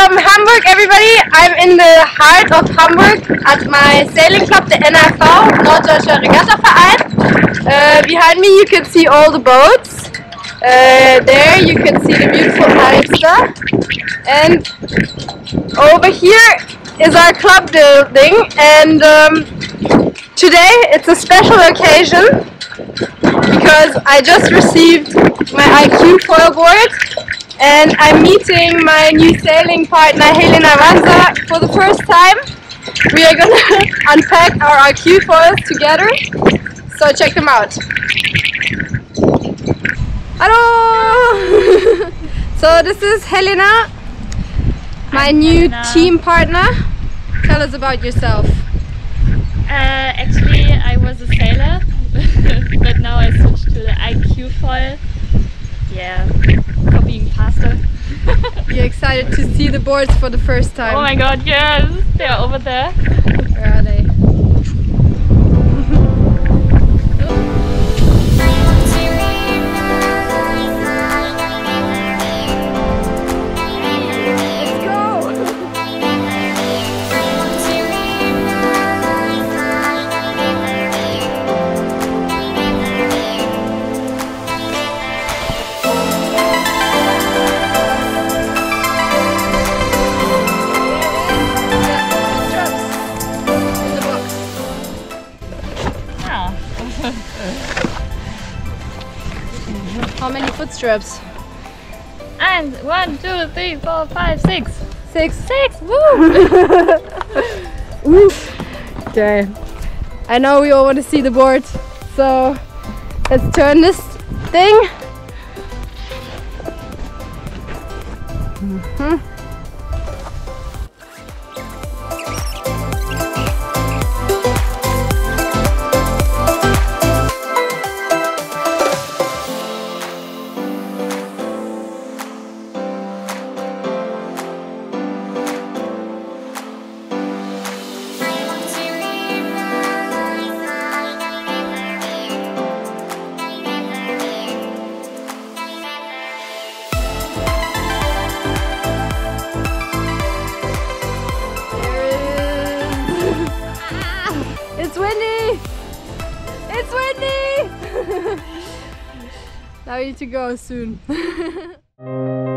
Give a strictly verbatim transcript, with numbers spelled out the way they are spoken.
from Hamburg, everybody. I'm in the heart of Hamburg at my sailing club, the N R V, Norddeutscher Regattaverein. Uh, behind me you can see all the boats. Uh, there you can see the beautiful Alster. And over here is our club building. And um, today it's a special occasion because I just received my I Q foil board. And I'm meeting my new sailing partner Helena Ranza for the first time. We are gonna unpack our I Q foils together, so check them out. Hello! So this is Helena, my I'm new Helena. team partner. Tell us about yourself. Uh, actually, I was a sailor, but now I switched to the I Q foil. Yeah, for being faster. You're excited to see the boards for the first time. Oh my god, yes! They're over there. Where are they? How many foot straps? And one, two, three, four, five, six. Six. Six! Woo! Woo! Okay. I know we all want to see the board, so let's turn this thing. Mm-hmm. It's windy! It's windy! Now we need to go soon.